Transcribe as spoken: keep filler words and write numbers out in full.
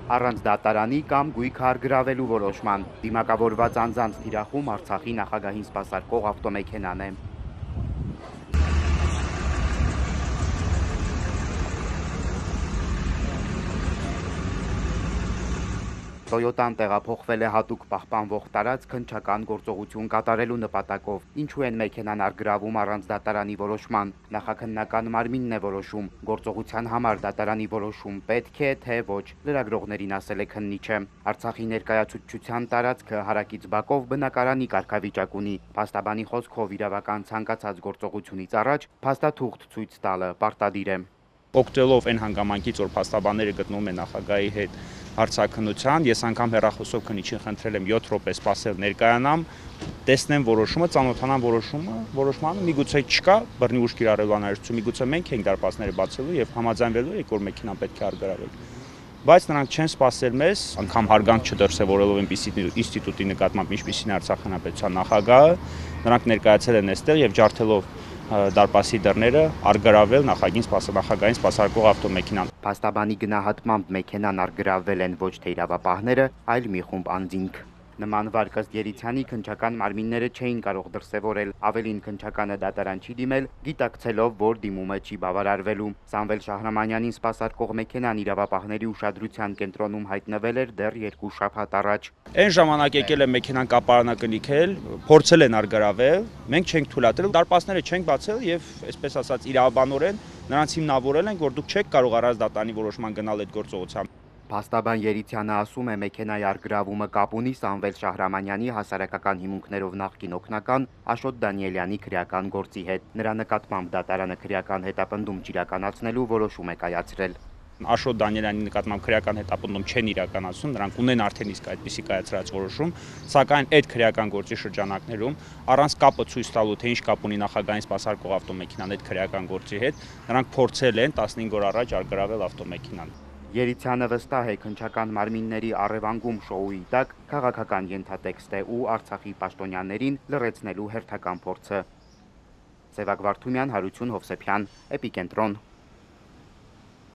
Առանց դատարանի կամ գույքը առգրավելու որոշման դիմակավորված անձանց թիրախում Արցախի նախագահին սպասարկող ավտոմեքենան է։ Տոյոտան տեղափոխվել է հատուկ պահպանվող տարածք հնչական գործողություն կատարելու նպատակով։ Ինչու են մեքենան առգրավում առանց դատարանի որոշման։ Նախաքննական մարմինն է որոշում։ Գործողության համար դատարանի որոշում պետք է, թե ոչ, լրագրողներին ասել է քննիչը։ Արցախի ներկայացուցչության տարածքը հարակից բակով բնակարանի կարգավիճակ ունի։ Փաստաբանի խոսքով իրավական ցանկացած գործողությունից առաջ փաստաթուղթ ցույց տալը պարտադիր է։ Օգտվելով այն հանգամանքից, որ փաստաբանները գտնվում են նախագահի հետ հարցաքննության, ես անգամ հեռախոսով քննիչին խնդրել եմ յոթ րոպե սպասել ներկայանամ, տեսնեմ որոշումը, ծանոթանամ որոշումը, որոշմանը միգուցե չկա բռնի ուժ կիրառելու անհրաժեշտություն, միգուցե մենք ենք դարպասները բացելու եւ համաձայնվելու ենք, որ մեքենան պետք է առգրավել։ Բայց նրանք չեն սպասել մեզ, անգամ հարգանք չդրսևորելով այնպիսի ինստիտուտի նկատմամբ, ինչպիսին Արցախ հանրապետության նախագահը, նրանք ներկայացել են այստեղ եւ ջարդելով դարպասի դռները առգրավել նախագահին սպասարկողային սպասարկող ավտոմեքենան։ Փաստաբանի գնահատմամբ մեքենան առգրավել են ոչ թե իրավապահները, այլ մի խումբ անձինք։ Նման վարք ըստ Երիցյանի քննչական մարմինները չէին կարող դրսևորել, ավելին քննչականը դատարան չի դիմել, գիտակցելով, որ դիմումը չի բավարարվելու։ Սամվել Շահրամանյանին սպասարկող մեքենան իրավապահների ուշադրության կենտրոնում հայտնվել էր դեռ երկու շաբաթ առաջ։ Այն ժամանակ եկել է մեքենան կապարանակնիքել, փորձել են առգրավել, մենք չենք թույլատրել, դարպասները չենք բացել եւ այսպես ասած իրավաբանորեն նրանց հիմնավորել են, որ դուք չեք կարող առանց դատարանի որոշման գնալ այդ գործողության։ Փաստաբան Երիցյանը ասում է մեքենայի առգրավումը կապ ունի Սամվել Շահրամանյանի հասարակական հիմունքներով նախկին օգնական Աշոտ Դանիելյանի քրեական գործի հետ։ Նրա նկատմամբ դատարանը քրեական հետապնդում չիրականացնելու որոշում է կայացրել։ Աշոտ Դանիելյանի նկատմամբ քրեական հետապնդում չեն իրականացնում, նրանք ունեն արդեն իսկ այդպիսի կայացրած որոշում, սակայն այդ քրեական գործի շրջանակներում առանց կապը ցույց տալու, թե ինչ կապ ունի նախագահային սպասարկող ավտոմեքենան այդ քրեական գործի հետ, նրանք փորձել են տասնհինգ օր առաջ առգրավել ավտոմեքենան։ Երիցյանը վստահ է քննչական մարմինների առևանգում շոուի տակ քաղաքական ենթատեքստ է ու Արցախի պաշտոնյաներին լրացնելու հերթական փորձը։ Սևակ Վարդումյան, Հարություն Հովսեփյան, Էպիկենտրոն։